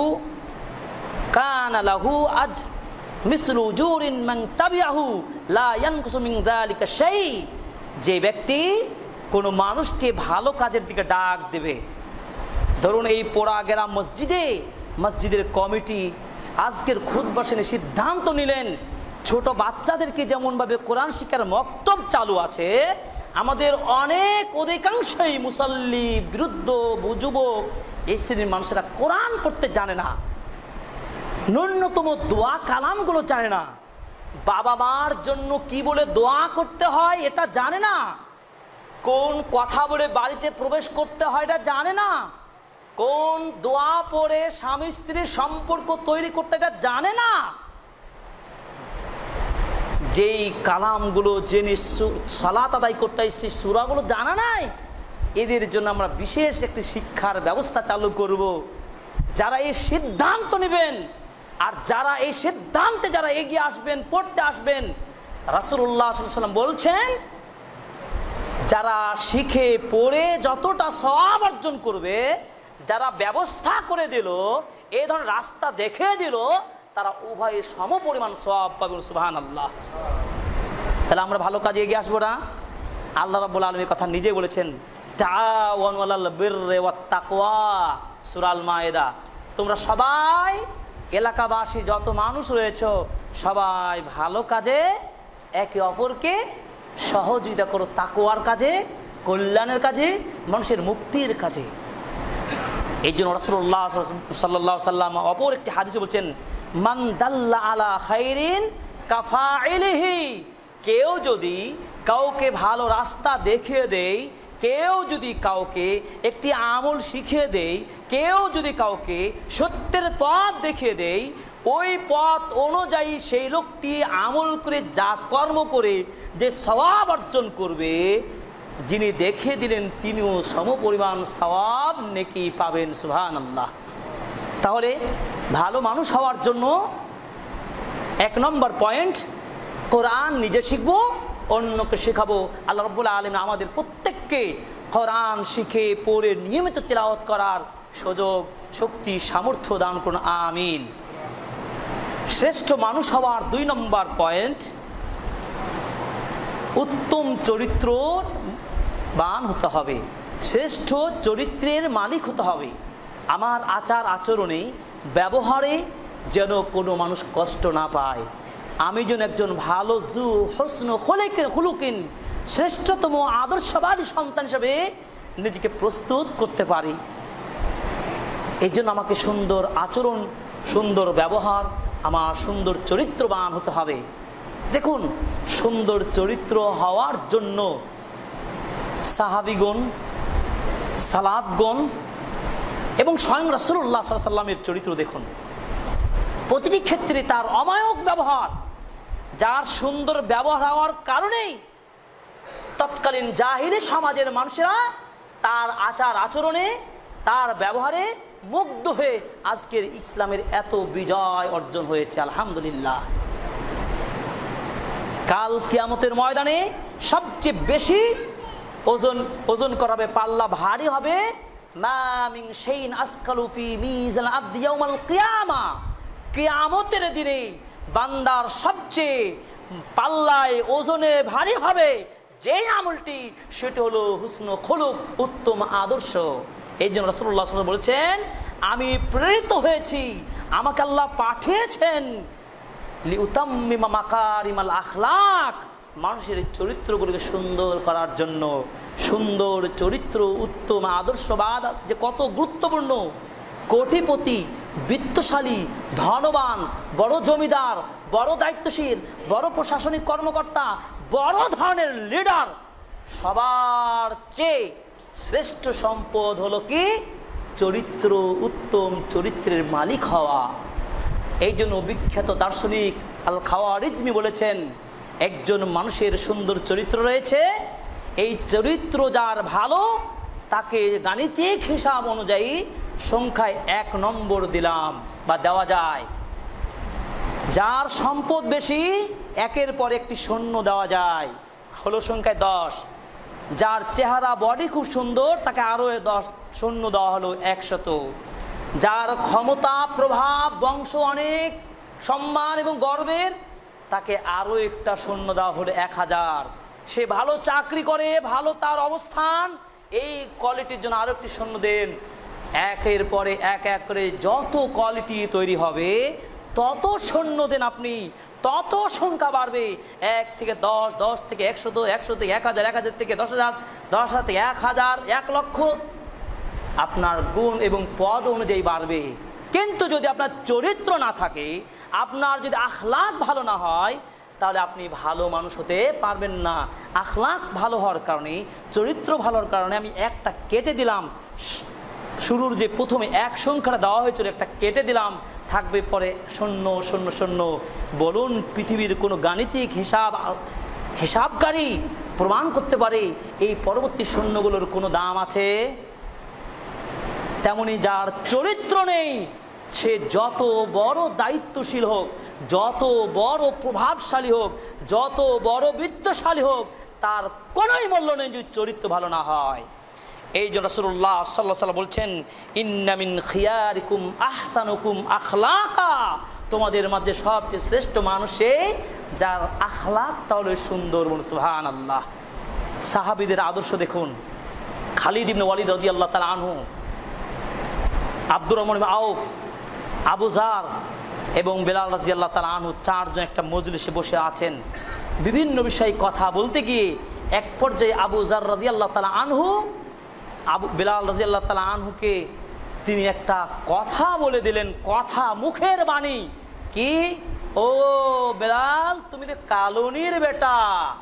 Speaker 1: লাহু আজ মিসলু উজুরিন মান তাবিআহু লা ইয়ানকুসু মিন যালিকা শাই। যে ব্যক্তি কোনো মানুষকে ভালো কাজের দিকে ডাক দেবে, ধরুন এই পোড়া গ্রাম মসজিদের কমিটি আজকের খুতবা শুনে সিদ্ধান্ত নিলেন ছোট বাচ্চাদেরকে যেমনভাবে কোরআন শিক্ষার মক্তব চালু আছে, আমাদের অধিকাংশই মুসাল্লি, বৃদ্ধ, যুবক, এই শ্রেণীর মানুষেরা কোরআন পড়তে জানে না, ন্যূনতম দোয়া কালামগুলো জানে না, বাবা মার জন্য কি বলে দোয়া করতে হয় এটা জানে না, কোন কথা বলে বাড়িতে প্রবেশ করতে হয় এটা জানে না, কোন দোয়া পড়ে স্বামী স্ত্রীর সম্পর্ক তৈরি করতে এটা জানে না। যেই কালামগুলো জেনে সালাত আদায় করতে হয় সেই সূরাগুলো জানা নাই, এদের জন্য আমরা বিশেষ একটি শিক্ষার ব্যবস্থা চালু করব। যারা এই সিদ্ধান্ত নেবেন আর যারা এই সিদ্ধান্তে যারা এগিয়ে আসবেন, পড়তে আসবেন, রাসূলুল্লাহ সাল্লাল্লাহু আলাইহি ওয়াসাল্লাম বলছেন, যারা শিখে পড়ে যতটা সওয়াব অর্জন করবে, যারা ব্যবস্থা করে দিল, এই ধরনের রাস্তা দেখে দিল, তারা উভয়ে সমপরিমাণ সওয়াব পাবেন। সুবহানাল্লাহ। তাহলে আমরা ভালো কাজে এগিয়ে আসবো না? আল্লাহ রাব্বুল আলামিন কথা নিজে বলেছেন, তাআওয়ানু আলাল বিররি ওয়াত তাকওয়া, সূরা আল মায়েদা। তোমরা সবাই এলাকাবাসী যত মানুষ রয়েছে সবাই ভালো কাজে একে অপরকে সহযোগিতা করো, তাকওয়ার কাজে, কল্যাণের কাজে, মানুষের মুক্তির কাজে। এই জন্য রাসূলুল্লাহ সাল্লাল্লাহু আলাইহি ওয়াসাল্লাম অপর একটি হাদিসে বলছেন, মান দাল্লা আলা খাইরিন কাফাইলিহি। কেউ যদি কাউকে ভালো রাস্তা দেখিয়ে দেয়, কেউ যদি কাউকে একটি আমল শিখিয়ে দেয়, কেউ যদি কাউকে সত্যের পথ দেখিয়ে দেয়, ওই পথ অনুযায়ী সেই লোকটি আমল করে যা কর্ম করে যে সওয়াব অর্জন করবে, যিনি দেখিয়ে দিলেন তিনিও সমপরিমাণ সওয়াব নেকি পাবেন। সুবহানাল্লাহ। তাহলে ভালো মানুষ হওয়ার জন্য 1 নম্বর পয়েন্ট, কোরআন নিজে শিখবো, অন্যকে শেখাবো। আল্লাহ রাব্বুল আলামিন আমাদের প্রত্যেককে কোরআন শিখে পড়ে নিয়মিত তিলাওয়াত করার সুযোগ, শক্তি, সামর্থ্য দান করুন, আমিন। শ্রেষ্ঠ মানুষ হওয়ার 2 নম্বর পয়েন্ট, উত্তম চরিত্রবান হতে হবে, শ্রেষ্ঠ চরিত্রের মালিক হতে হবে। আমার আচার আচরণে, ব্যবহারে যেন কোনো মানুষ কষ্ট না পায়, আমি যেন একজন ভালো হোসন খুলুকিন, শ্রেষ্ঠতম আদর্শবাদী সন্তান হিসেবে নিজেকে প্রস্তুত করতে পারি। এই জন্য আমাকে সুন্দর আচরণ, সুন্দর ব্যবহার, আমার সুন্দর চরিত্রবান হতে হবে। দেখুন, সুন্দর চরিত্র হওয়ার জন্য সাহাবীগণ, সালাফগণ এবং স্বয়ং রাসূলুল্লাহ সাল্লাল্লাহু আলাইহি ওয়াসাল্লামের চরিত্র দেখুন। প্রতিটি ক্ষেত্রে তার অমায়িক ব্যবহার, যার সুন্দর ব্যবহার হওয়ার কারণেই তৎকালীন জাহিলি সমাজের মানুষেরা তার আচার আচরণে, তার ব্যবহারে মুগ্ধ হয়ে আজকের ইসলামের এত বিজয় অর্জন হয়েছে, আলহামদুলিল্লাহ। কাল কিয়ামতের ময়দানে সবচেয়ে বেশি ওজন করাবে, পাল্লা ভারী হবে মা মিন শাইইন আসকালু ফি মিজান আবদি ইয়াউমাল কিয়ামা। কিয়ামতের দিনে বান্দার সবচেয়ে পাল্লায় ওজনে ভারী হবে যে আমলটি, সেটা হলো হুসনুল খুলুক, উত্তম আদর্শ। এই জন্য রাসূলুল্লাহ সাল্লাল্লাহু আলাইহি ওয়াসাল্লাম বলেছেন, আমি প্রেরিত হয়েছি, আমাকে আল্লাহ পাঠিয়েছেন লিউতাম্মিমা মাকারিমাল আখলাক, মানুষের চরিত্রগুলোকে সুন্দর করার জন্য। সুন্দর চরিত্র, উত্তম আদর্শবাদ যে কত গুরুত্বপূর্ণ। কোটিপতি, বিত্তশালী, ধনবান, বড় জমিদার, বড় দায়িত্বশীল, বড় প্রশাসনিক কর্মকর্তা, বড় ধরনের লিডার, সবার চেয়ে শ্রেষ্ঠ সম্পদ হলো কি? চরিত্র, উত্তম চরিত্রের মালিক হওয়া। এই জন্য বিখ্যাত দার্শনিক আল-খাওয়ারিজমি বলেছেন, একজন মানুষের সুন্দর চরিত্র রয়েছে, এই চরিত্র যার ভালো, তাকে গাণিতিক হিসাব অনুযায়ী সংখ্যায় 1 নম্বর দিলাম বা দেওয়া যায়। যার সম্পদ বেশি, 1-এর পর একটি শূন্য দেওয়া যায়, হলো সংখ্যায় 10। যার চেহারা বডি খুব সুন্দর, তাকে আরও 10 শূন্য দেওয়া হলো 100। যার ক্ষমতা, প্রভাব, বংশ অনেক, সম্মান এবং গর্বের, তাকে আরও একটা শূন্য দেওয়া হলো 1000। সে ভালো চাকরি করে, ভালো তার অবস্থান, এই কোয়ালিটির জন্য আরও একটি শূন্য দেন। 1-এর পরে 1 করে যত কোয়ালিটি তৈরি হবে, তত শূন্য দেন আপনি, তত সংখ্যা বাড়বে। 1 থেকে 10, 10 থেকে 100, 100 থেকে 1000, 1000 থেকে 10,000, 10,000 থেকে 1000, 1 লক্ষ। আপনার গুণ এবং পদ অনুযায়ী বাড়বে। কিন্তু যদি আপনার চরিত্র না থাকে, আপনার যদি আখলাক ভালো না হয়, তাহলে আপনি ভালো মানুষ হতে পারবেন না। আখলাক ভালো হওয়ার কারণে, চরিত্র ভালো হওয়ার কারণে আমি একটা কেটে দিলাম, শুরুর যে প্রথমে 1 সংখ্যাটা দেওয়া হয়েছিল, একটা কেটে দিলাম, থাকবে পরে 0 0 0। বলুন, পৃথিবীর কোনো গাণিতিক হিসাবকারী প্রমাণ করতে পারে এই পরবর্তী শূন্যগুলোর কোনো দাম আছে? তেমনি যার চরিত্র নেই, সে যত বড় দায়িত্বশীল হোক, যত বড় প্রভাবশালী হোক, যত বড় বিত্তশালী হোক, তার কোনোই মূল্য নেই যদি চরিত্র ভালো না হয়। এই জন্য রাসূলুল্লাহ সাল্লাল্লাহু আলাইহি ওয়াসাল্লাম বলছেন, ইন্না মিন খিয়ারিকুম আহসানুকুম আখলাকা, তোমাদের মধ্যে সবচেয়ে শ্রেষ্ঠ মানুষ সে যার আখলাকটা হলো সুন্দর। বলুন সুবহানাল্লাহ। সাহাবীদের আদর্শ দেখুন। খালিদ ইবনে ওয়ালিদ রাদিয়াল্লাহু তাআলা আনহু, আব্দুর রহমান ইবনে আউফ, আবু যার এবং বেলাল রাদিয়াল্লাহু তাআলা আনহু 4 জন একটা মজলিসে বসে আছেন। বিভিন্ন বিষয়ে কথা বলতে গিয়ে এক পর্যায়ে আবু যার রাদিয়াল্লাহু তাআলা আনহু বেলাল রাদিয়াল্লাহু তাআলা আনহুকে তিনি একটা কথা বলে দিলেন, কথা, মুখের বাণী। কি? ও বেলাল, তুমি তো কালুনির বেটা।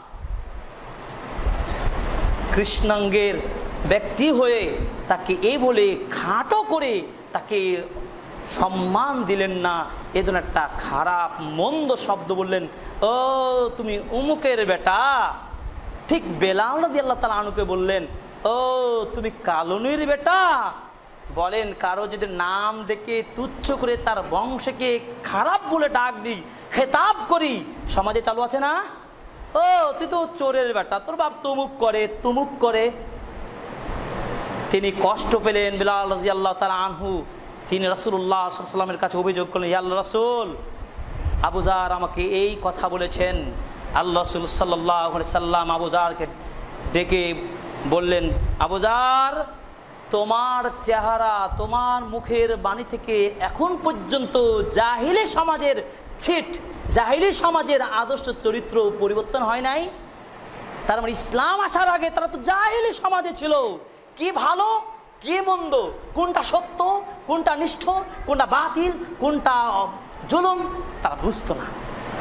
Speaker 1: কৃষ্ণাঙ্গের ব্যক্তি হয়ে তাকে এই বলে খাটো করে তাকে সম্মান দিলেন না, এজন্য একটা খারাপ মন্দ শব্দ বললেন, ও তুমি উমুকের বেটা। ঠিক বেলাল রাদিয়াল্লাহু তাআলা আনহুকে বললেন, ও তুমি কালুনির বেটা। বলেন, কারো যদি নাম ডেকে তুচ্ছ করে তার বংশকে খারাপ বলে ডাক দিই, খেতাব করি, সমাজে চালু আছে না? ও তুই তো চোরের বেটা, তোর বাপ তুমুক করে, তুমুক করে। তিনি কষ্ট পেলেন বেলাল রাদিয়াল্লাহু তাআলা আনহু। তিনি রাসূলুল্লাহ সাল্লাল্লাহু আলাইহি ওয়াসাল্লামের কাছে অভিযোগ করলেন, ইয়া আল্লাহর রাসূল, আবু যার আমাকে এই কথা বলেছেন। আল্লাহ রাসূল সাল্লাল্লাহু আলাইহি ওয়াসাল্লাম আবু যারকে ডেকে বললেন, আবু যার, তোমার চেহারা, তোমার মুখের বাণী থেকে এখন পর্যন্ত জাহিলি সমাজের ছিট, জাহিলি সমাজের আদর্শ চরিত্র পরিবর্তন হয় নাই। তার মানে ইসলাম আসার আগে তারা তো জাহিলি সমাজে ছিল, কি ভালো কি মন্দ, কোনটা সত্য কোনটা নিষ্ঠ, কোনটা বাতিল কোনটা জুলুম, তারা বুঝতো না।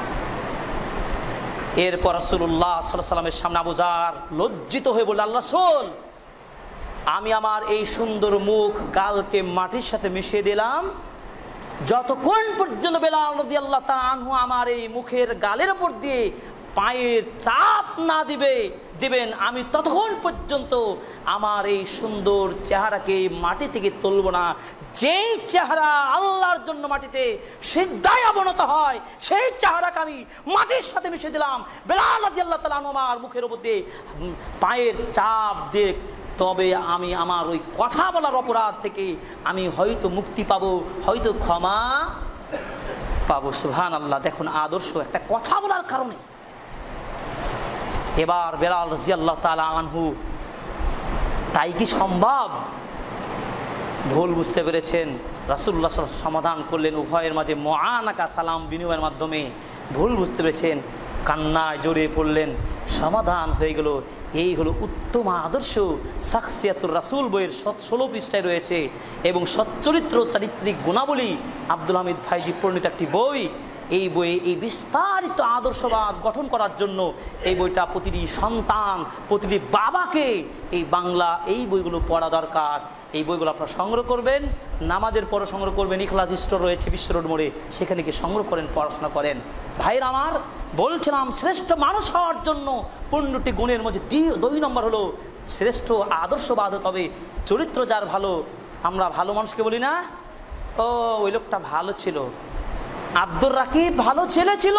Speaker 1: এরপর রাসূলুল্লাহ সাল্লাল্লাহু আলাইহি ওয়াসাল্লামের সামনে আবু যার লজ্জিত হয়ে বলল, আল্লাহ রাসূল, আমি আমার এই সুন্দর মুখ গালকে মাটির সাথে মিশিয়ে দিলাম, যতক্ষণ পর্যন্ত বেলাল রাদিয়াল্লাহু তাআলা আনহু আমার এই মুখের গালের উপর দিয়ে পায়ের চাপ না দিবেন, আমি ততক্ষণ পর্যন্ত আমার এই সুন্দর চেহারাকে মাটি থেকে তুলব না। যেই চেহারা আল্লাহর জন্য মাটিতে সিজদায় অবনত হয়, সেই চেহারাকে আমি মাটির সাথে মিশিয়ে দিলাম। বেলাল রাদিয়াল্লাহু তাআলা আনহু আমার মুখের উপর দিয়ে পায়ের চাপ দিয়ে, তবে আমি আমার ওই কথা বলার অপরাধ থেকে আমি হয়তো মুক্তি পাবো, হয়তো ক্ষমা পাবো। সুবহানাল্লাহ, দেখুন আদর্শ একটা কথা বলার কারণে। এবার বেলাল রাদিয়াল্লাহু তাআলা আনহু, তাই কি সম্ভব? ভুল বুঝতে পেরেছেন। রাসূলুল্লাহ সাল্লাল্লাহু আলাইহি ওয়াসাল্লাম সমাধান করলেন উভয়ের মাঝে মুআনাকা, সালাম বিনিময়ের মাধ্যমে। ভুল বুঝতে পেরেছেন, কান্নায় জড়িয়ে পড়লেন, সমাধান হয়ে গেল। এই হলো উত্তম আদর্শ। শাখসিয়াতুর রাসূল বইয়ের 16 পৃষ্ঠায় রয়েছে এবং সচ্চরিত্র চারিত্রিক গুণাবলী আব্দুল হামিদ ফাইজি প্রণীত একটি বই। এই বইয়ে এই বিস্তারিত আদর্শবাদ গঠন করার জন্য এই বইটা প্রতিটি সন্তান, প্রতিটি বাবাকে এই বাংলা এই বইগুলো পড়া দরকার। এই বইগুলো আপনারা সংগ্রহ করবেন, নামাজের পরও সংগ্রহ করবেন। ইখলাস স্টোর রয়েছে বিশ্ব রোড মোড়ে, সেখানে গিয়ে সংগ্রহ করেন, পড়াশোনা করেন। ভাইরা আমার, বলছিলাম শ্রেষ্ঠ মানুষ হওয়ার জন্য 15টি গুণের মধ্যে 2 নম্বর হলো শ্রেষ্ঠ আদর্শবাদ হতে হবে। চরিত্র যার ভালো, আমরা ভালো মানুষকে বলি না, ও ওই লোকটা ভালো ছিল, আব্দুর রাকিব ভালো ছেলে ছিল।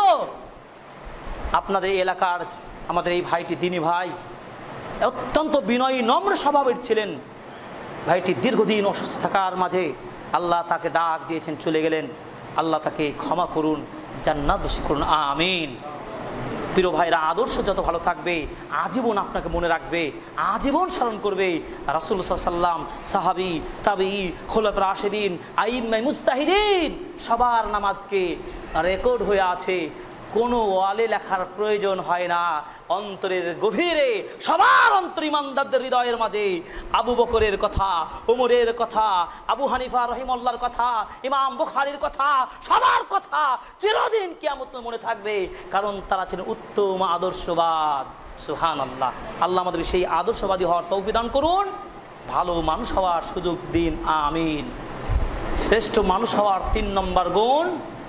Speaker 1: আপনাদের এলাকার আমাদের এই ভাইটি দিনী ভাই, অত্যন্ত বিনয়ী নম্র স্বভাবের ছিলেন। ভাইটি দীর্ঘদিন অসুস্থ থাকার মাঝে আল্লাহ তাকে ডাক দিয়েছেন, চলে গেলেন। আল্লাহ তাকে ক্ষমা করুন, জান্নাতবাসী করুন, আমিন। প্রিয় ভাইরা, আদর্শ যত ভালো থাকবে আজীবন আপনাকে মনে রাখবে, আজীবন স্মরণ করবে। রাসূলুল্লাহ সাল্লাল্লাহু আলাইহি ওয়াসাল্লাম, সাহাবী, তাবেঈ, খোলাফায়ে রাশিদিন, আইম্মায়ে মুজতাহিদিন সবার নামাজকে রেকর্ড হয়ে আছে। কোনো ওয়ালে লেখার প্রয়োজন হয় না। অন্তরের গভীরে সবার অন্তর ইমানদারদের হৃদয়ের মাঝে আবু বকরের কথা, ওমরের কথা, আবু হানিফা রহিমাহুল্লাহর কথা, ইমাম বুখারীর কথা, সবার কথা চিরদিন কিয়ামত মনে থাকবে, কারণ তারা ছিলেন উত্তম আদর্শবাদ। সুবহানাল্লাহ। আল্লাহ আমাদের সেই আদর্শবাদী হওয়ার তৌফিক দান করুন, ভালো মানুষ হওয়ার সুযোগ দিন, আমিন। শ্রেষ্ঠ মানুষ হওয়ার 3 নম্বর গুণ,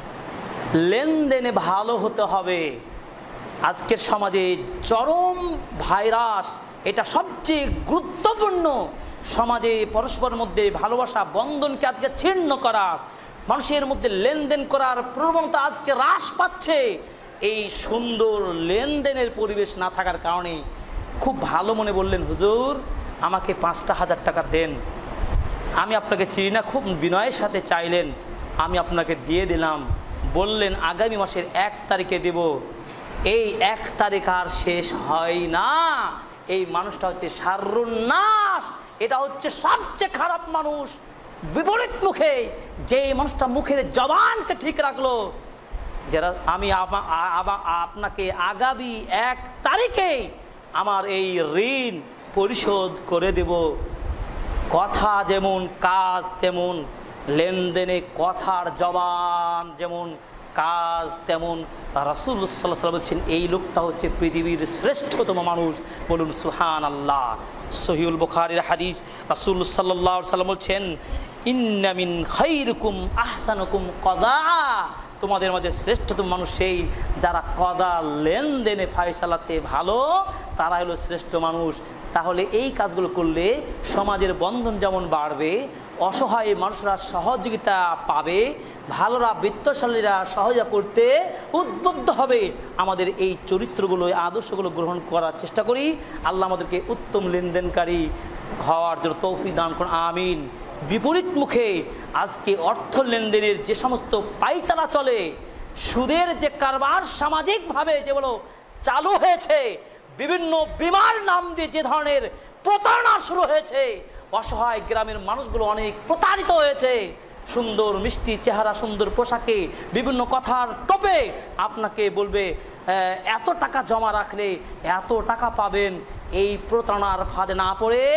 Speaker 1: লেনদেনে ভালো হতে হবে। আজকের সমাজে চরম ভাইরাস, এটা সবচেয়ে গুরুত্বপূর্ণ। সমাজে পরস্পরের মধ্যে ভালোবাসা বন্ধনকে আজকে ছিন্ন করার, মানুষের মধ্যে লেনদেন করার প্রবণতা আজকে হ্রাস পাচ্ছে। এই সুন্দর লেনদেনের পরিবেশ না থাকার কারণে খুব ভালো মনে বললেন, হুজুর আমাকে 5,000 টাকা দেন, আমি আপনাকে চিনি না, খুব বিনয়ের সাথে চাইলেন, আমি আপনাকে দিয়ে দিলাম। বললেন আগামী মাসের 1 তারিখে দেব। এই 1 তারিখ আর শেষ হয় না। এই মানুষটা হচ্ছে শাররুন্নাস, এটা হচ্ছে সবচেয়ে খারাপ মানুষ। বিপরীত মুখে যে মানুষটা মুখের জবানকে ঠিক রাখলো, যারা আমি আপনাকে আগামী 1 তারিখে আমার এই ঋণ পরিশোধ করে দেব। কথা যেমন কাজ তেমন, লেনদেনে কথার জবান যেমন কাজ তেমন। রাসূলুল্লাহ সাল্লাল্লাহু আলাইহি ওয়াসাল্লাম বলছেন এই লোকটা হচ্ছে পৃথিবীর শ্রেষ্ঠতম মানুষ। বলুন সুবহানাল্লাহ। সহিহুল বুখারীর হাদিস, রাসূলুল্লাহ সাল্লাল্লাহু আলাইহি ওয়াসাল্লাম বলছেন, ইন্না মিন খায়রিকুম আহসানুকুম কদা, তোমাদের মধ্যে শ্রেষ্ঠতম মানুষ সেই যারা কদা লেনদেনে ফায়সালাতে ভালো, তারা হলো শ্রেষ্ঠ মানুষ। তাহলে এই কাজগুলো করলে সমাজের বন্ধন যেমন বাড়বে, অসহায় মানুষরা সহযোগিতা পাবে, ভালোরা বিত্তশালীরা সহায়তা করতে উদ্বুদ্ধ হবে। আমাদের এই চরিত্রগুলো, এই আদর্শগুলো গ্রহণ করার চেষ্টা করি। আল্লাহ আমাদেরকে উত্তম লেনদেনকারী হওয়ার জন্য তৌফিক দান করুন, আমিন। বিপরীত মুখে আজকে অর্থ লেনদেনের যে সমস্ত পাইতারা চলে, সুদের যে কারবার সামাজিকভাবে যেগুলো চালু হয়েছে, বিভিন্ন বিমার নাম দিয়ে যে ধরনের প্রতারণা শুরু হয়েছে, অসহায় গ্রামের মানুষগুলো অনেক প্রতারিত হয়েছে। সুন্দর মিষ্টি চেহারা, সুন্দর পোশাকে, বিভিন্ন কথার টোপে আপনাকে বলবে এত টাকা জমা রাখলে এত টাকা পাবেন। এই প্রতারণার ফাঁদে না পড়ে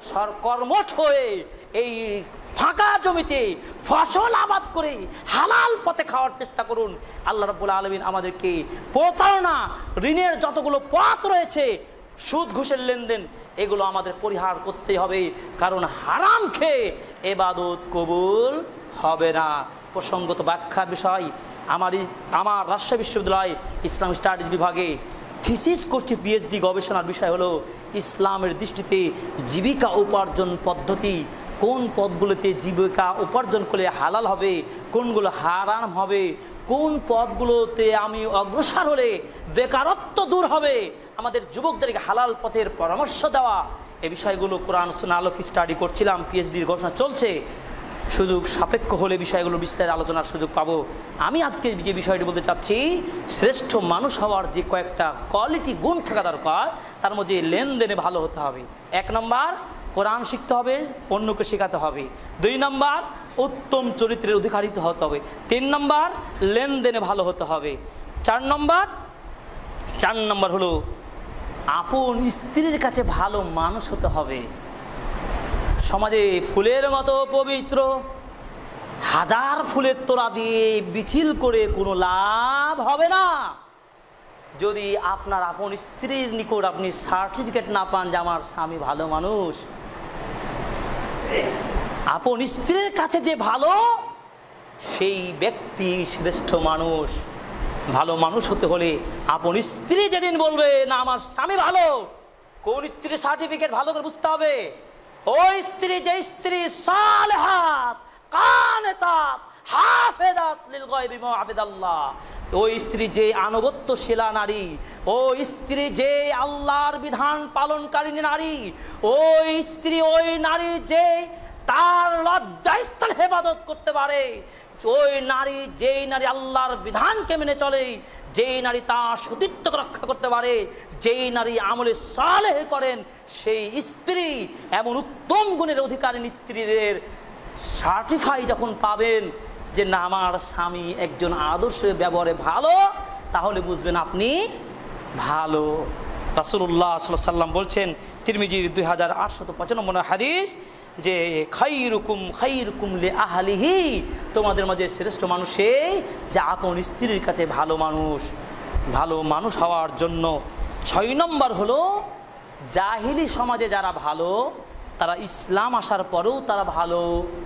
Speaker 1: কর্মঠ হয়ে এই ফাঁকা জমিতে ফসল আবাদ করে হালাল পথে খাওয়ার চেষ্টা করুন। আল্লাহ রাব্বুল আলামিন আমাদেরকে প্রতারণা, ঋণের যতগুলো পথ রয়েছে, সুদ ঘুষের লেনদেন, এগুলো আমাদের পরিহার করতে হবে, কারণ হারাম খেয়ে ইবাদত কবুল হবে না। প্রসঙ্গত ব্যাখ্যার বিষয়, আমার রাজশাহী বিশ্ববিদ্যালয় ইসলামিক স্টাডিজ বিভাগে থিসিস করছি, পিএইচডি গবেষণার বিষয় হলো ইসলামের দৃষ্টিতে জীবিকা উপার্জন পদ্ধতি, কোন পথগুলোতে জীবিকা উপার্জন করলে হালাল হবে, কোনগুলো হারাম হবে, কোন পথগুলোতে আমি অগ্রসর হলে বেকারত্ব দূর হবে, আমাদের যুবকদেরকে হালাল পথের পরামর্শ দেওয়া, এই বিষয়গুলো কোরআন সুন্নাহ আলোকে স্টাডি করছিলাম। পিএইচডির গবেষণা চলছে, সুযোগ সাপেক্ষ হলে বিষয়গুলো বিস্তারিত আলোচনার সুযোগ পাবো। আমি আজকে যে বিষয়টি বলতে চাচ্ছি, শ্রেষ্ঠ মানুষ হওয়ার যে কয়েকটা কোয়ালিটি গুণ থাকা দরকার, তার মধ্যে লেনদেনে ভালো হতে হবে। 1 নম্বর, কোরআন শিখতে হবে, অন্যকে শেখাতে হবে। 2 নম্বর, উত্তম চরিত্রের অধিকারী হতে হবে। 3 নম্বর, লেনদেনে ভালো হতে হবে। 4 নম্বর হলো আপন স্ত্রীর কাছে ভালো মানুষ হতে হবে। সমাজে ফুলের মতো পবিত্র হাজার ফুলের তোড়া দিয়ে মিছিল করে কোনো লাভ হবে না যদি আপনার আপন স্ত্রীর নিকট আপনি সার্টিফিকেট না পান যে আমার স্বামী ভালো মানুষ। আপন স্ত্রীর কাছে যে ভালো, সেই ব্যক্তি শ্রেষ্ঠ মানুষ। ভালো মানুষ হতে হলে আপন স্ত্রী যেদিন বলবে না আমার স্বামী ভালো, কোন স্ত্রীর সার্টিফিকেট ভালো করে বুঝতে হবে। ওই স্ত্রী যে স্ত্রী সালেহাত কানেতাত হাফেজাত লিল গায়বি মা হাফিজাল্লাহ, ওই স্ত্রী যে আনুগত্যশীলা নারী, ওই স্ত্রী যে আল্লাহর বিধান পালনকারী নারী, ওই স্ত্রী ওই নারী যে তার লজ্জাস্থান হেফাজত করতে পারে, ওই নারী যেই নারী আল্লাহর বিধানকে মেনে চলে, যেই নারী তার সতীত্বকে রক্ষা করতে পারে, যেই নারী আমলে সালেহ করেন, সেই স্ত্রী এমন উত্তম গুণের অধিকারী স্ত্রীদের সার্টিফাই যখন পাবেন যে না আমার স্বামী একজন আদর্শ ব্যবহারে ভালো, তাহলে বুঝবেন আপনি ভালো। রাসূলুল্লাহ সাল্লাল্লাহু আলাইহি ওয়াসাল্লাম বলছেন, তিরমিজির 2895 হাদিস, যে খাইরুকুম লি আহলিহি, তোমাদের মাঝে শ্রেষ্ঠ মানুষ সেই যে আপন স্ত্রীর কাছে ভালো মানুষ হওয়ার জন্য। 6 নম্বর হলো জাহিলি সমাজে যারা ভালো, তারা ইসলাম আসার পরেও তারা ভালো।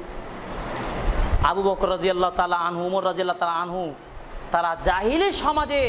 Speaker 1: আবু বকর রাদিয়াল্লাহু তাআলা আনহু, ওমর রাদিয়াল্লাহু তাআলা আনহু, তারা জাহিলি সমাজে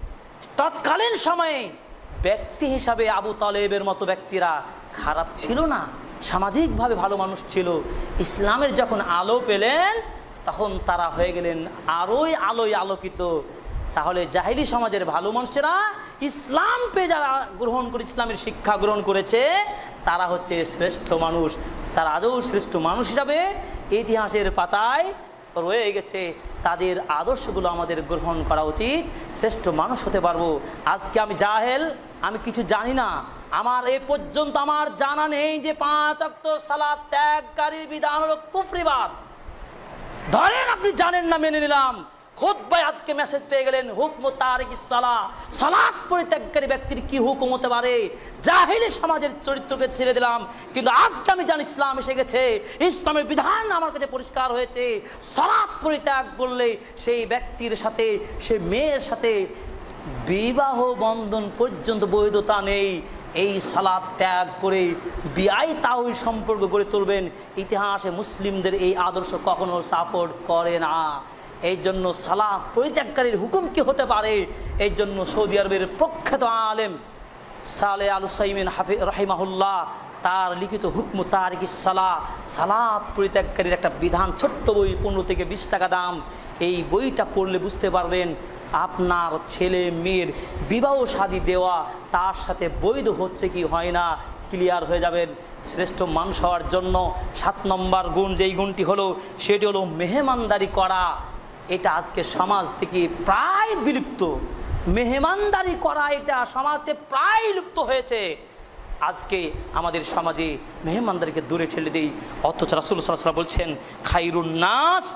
Speaker 1: তৎকালীন সময়ে ব্যক্তি হিসাবে আবু তালেবের মতো ব্যক্তিরা খারাপ ছিল না, সামাজিকভাবে ভালো মানুষ ছিল। ইসলামের যখন আলো পেলেন তখন তারা হয়ে গেলেন আরোই আলোয় আলোকিত। তাহলে জাহিলি সমাজের ভালো মানুষেরা ইসলাম পেয়ে যারা গ্রহণ করে, ইসলামের শিক্ষা গ্রহণ করেছে, তারা হচ্ছে শ্রেষ্ঠ মানুষ। তারা আজও শ্রেষ্ঠ মানুষ হিসাবে ইতিহাসের পাতায় রয়ে গেছে। তাদের আদর্শগুলো আমাদের গ্রহণ করা উচিত, শ্রেষ্ঠ মানুষ হতে পারবো। আজকে আমি জাহেল, আমি কিছু জানি না, আমার এ পর্যন্ত আমার জানা নেই যে 5 ওয়াক্ত সালাত ত্যাগকারীর বিধান হলো কুফরিবাদ। ধরেন আপনি জানেন না, মেনে নিলাম। খুতবায় আজকে মেসেজ পেয়ে গেলেন হুকম তারিকিস সালাহ, সালাত পরিত্যাগকারী ব্যক্তির কি হুকুম হতে পারে। জাহিলি সমাজের চরিত্রকে ছেড়ে দিলাম, কিন্তু আজকে আমি জানি ইসলাম এসে গেছে, ইসলামের বিধান আমার কাছে পরিষ্কার হয়েছে। সালাত পরিত্যাগ করলে সেই ব্যক্তির সাথে, সে মেয়ের সাথে বিবাহ বন্ধন পর্যন্ত বৈধতা নেই। এই সালাত ত্যাগ করে বিআই তাওহীদ সম্পর্ক গড়ে তুলবেন। ইতিহাসে মুসলিমদের এই আদর্শ কখনো সাপোর্ট করে না। এই জন্য সালাত পরিত্যাগকারীর হুকুম কি হতে পারে, এই জন্য সৌদি আরবের প্রখ্যাত আলেম সালে আল উসাইমিন রাহিমাহুল্লাহ তার লিখিত হুকম তারিকিস সালাহ, সালাত পরিত্যাগকারীর একটা বিধান, ছোট্ট বই, 15 থেকে 20 টাকা দাম। এই বইটা পড়লে বুঝতে পারবেন আপনার ছেলে মেয়ের বিবাহ শাদী দেওয়া তার সাথে বৈধ হচ্ছে কি হয় না, ক্লিয়ার হয়ে যাবেন। শ্রেষ্ঠ মানুষ হওয়ার জন্য 7 নম্বর গুণ, যেই গুণটি হলো সেটি হলো মেহমানদারি করা। এটা আজকে সমাজ থেকে প্রায় বিলুপ্ত। মেহমানদারি করা এটা সমাজ থেকে প্রায় লুপ্ত হয়েছে। আজকে আমাদের সমাজে মেহমানদারিকে দূরে ঠেলে দেই, অথচ রাসূল সাল্লাল্লাহু আলাইহি ওয়াসাল্লাম বলছেন খায়রুন নাস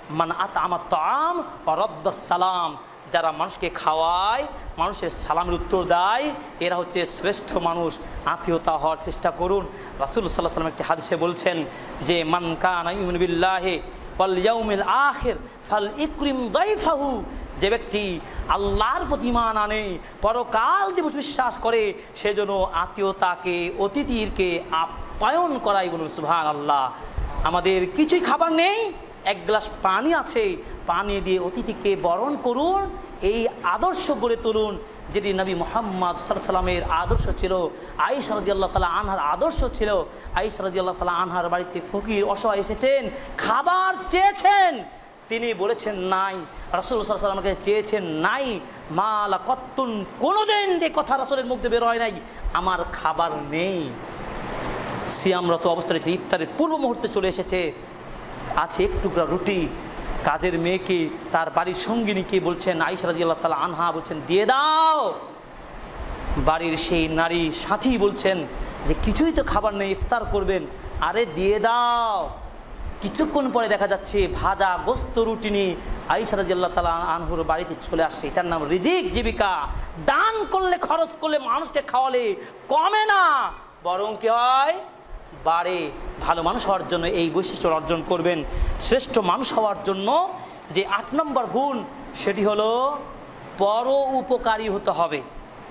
Speaker 1: মান আতআমা তাআম ওয়া রাদ্দাস সালাম, যারা মানুষকে খাওয়ায়, মানুষের সালামের উত্তর দেয়, এরা হচ্ছে শ্রেষ্ঠ মানুষ। আত্মীয়তা হওয়ার চেষ্টা করুন। রাসূল সাল্লাল্লাহু আলাইহি ওয়াসাল্লাম একটি হাদিসে বলছেন যে মান কানা ইউমিনু বিল্লাহি ওয়াল ইয়াউমিল আখির ফাল ইকরিম দাইফাহু, যে ব্যক্তি আল্লাহর প্রতি ঈমান আনে, পরকাল দিবস বিশ্বাস করে, সেজন্য আত্মীয়তাকে, অতিথিকে আপ্যায়ন করাই। বলুন সুবহানাল্লাহ। আমাদের কিছুই খাবার নেই, এক গ্লাস পানি আছে, পানি দিয়ে অতিথিকে বরণ করুন। এই আদর্শ গড়ে তুলুন যেটি নবী মুহাম্মদ সাল্লাল্লাহু আলাইহি ওয়াসাল্লামের আদর্শ ছিল, আয়েশা রাদিয়াল্লাহু তাআলা আনহার আদর্শ ছিল। আয়েশা রাদিয়াল্লাহু তাআলা আনহার বাড়িতে ফকির অসহায় এসেছেন, খাবার চেয়েছেন, তিনি বলেছেন নাই। রাসূল সাল্লাল্লাহু আলাইহি ওয়াসাল্লামকে চেয়েছেন নাই, মালা কত্তুন, কোনোদিন যে কথা রাসূলের মুখ দিয়ে বের হয় নাই, আমার খাবার নেই। সিয়ামরত অবস্থায় ইফতারের পূর্ব মুহূর্তে চলে এসেছে, আছে এক টুকরা রুটি। কাজের মেয়েকে, তার বাড়ির সঙ্গিনীকে বলছেন, আয়েশা রাদিয়াল্লাহু তাআলা আনহা বলছেন দিয়ে দাও। বাড়ির সেই নারী সাথী বলছেন যে কিছুই তো খাবার নেই, ইফতার করবেন, আরে দিয়ে দাও। কিছুক্ষণ পরে দেখা যাচ্ছে ভাজা গোস্ত রুটি নিয়ে আয়েশা রাদিয়াল্লাহু তাআলা আনহুর বাড়িতে চলে আসছে। এটার নাম রিজিক, জীবিকা। দান করলে, খরচ করলে, মানুষকে খাওয়ালে কমে না, বরং কি হয়, বাড়ে। ভালো মানুষ হওয়ার জন্য এই বৈশিষ্ট্য অর্জন করবেন। শ্রেষ্ঠ মানুষ হওয়ার জন্য যে 8 নম্বর গুণ, সেটি হলো পর উপকারী হতে হবে।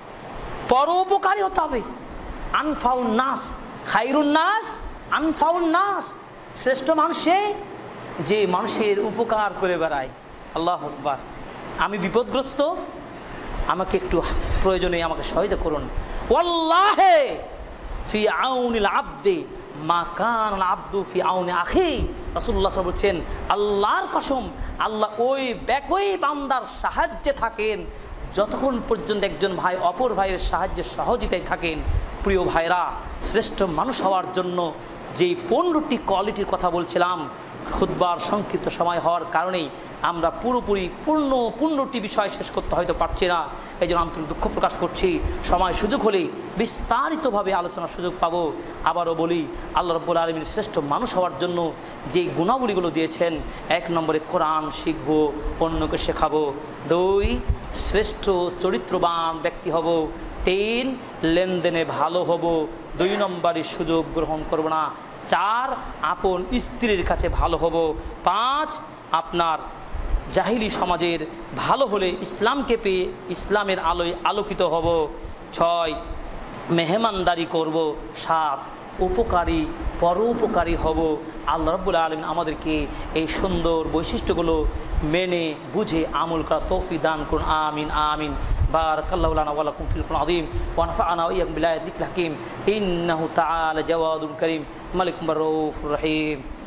Speaker 1: পর উপকারী হতে হবে। আনফাউন নাস খায়রুন নাস আনফাউন নাস। শ্রেষ্ঠ মানুষে যে মানুষের উপকার করে বেড়ায়। আল্লাহু আকবার। আমি বিপদগ্রস্ত, আমাকে একটু প্রয়োজনে আমাকে সহায়তা করুন। ওয়াল্লাহি ফি আউনিল আবদি মা কানাল আবদু ফি আউনি আখি। রাসূলুল্লাহ সাল্লাল্লাহু আলাইহি ওয়াসাল্লাম বলছেন, আল্লাহর কসম, আল্লাহ ওই বান্দার সাহায্যে থাকেন যতক্ষণ পর্যন্ত একজন ভাই অপর ভাইয়ের সাহায্যে সহযোগিতায় থাকেন। প্রিয় ভাইরা, শ্রেষ্ঠ মানুষ হওয়ার জন্য যেই 15টি কোয়ালিটির কথা বলছিলাম, খুতবার সংক্ষিপ্ত সময় হওয়ার কারণেই আমরা পুরোপুরি 15টি বিষয় শেষ করতে হয়তো পারছি না। এই জন্য আন্তরিক দুঃখ প্রকাশ করছি। সময় সুযোগ হলেই বিস্তারিতভাবে আলোচনার সুযোগ পাবো। আবারও বলি, আল্লাহ রাব্বুল আলামিন শ্রেষ্ঠ মানুষ হওয়ার জন্য যেই গুণাবলীগুলো দিয়েছেন, 1 নম্বরে কোরআন শিখবো, অন্যকে শেখাবো। 2, শ্রেষ্ঠ চরিত্রবান ব্যক্তি হব। 3, লেনদেনে ভালো হব। 2 নম্বরে সুযোগ গ্রহণ করব না। 4, আপন স্ত্রীর কাছে ভালো হব। 5, আপনার জাহিলি সমাজের ভালো হলে ইসলামকে পেয়ে ইসলামের আলোয় আলোকিত হব। 6, মেহমানদারি করব। 7, উপকারী পরোপকারী হব। আল্লাহ রাব্বুল আলামিন আমাদেরকে এই সুন্দর বৈশিষ্ট্যগুলো মেনে বুঝে আমল করা তৌফিক দান করুন। আমিন আমিন। বারাকাল্লাহু লানা ওয়া লাকুম ফিল কুরআনিল আযীম ওয়া নাফা'না ওয়া ইয়্যাকুম বিল আয়াতিল হাকীম। ইন্নাহু তাআলা জাওয়াদুন কারীম মালিকুম রাউফুর রহিম।